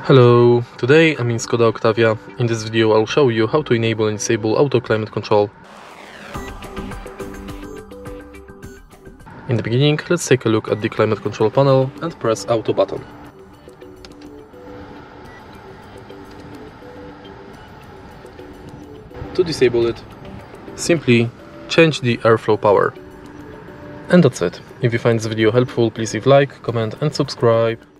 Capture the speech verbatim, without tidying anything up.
Hello, today I'm in Skoda Octavia. In this video I'll show you how to enable and disable auto climate control. In the beginning, let's take a look at the climate control panel and press auto button. To disable it, simply change the airflow power. And that's it. If you find this video helpful, please leave a like, comment and subscribe.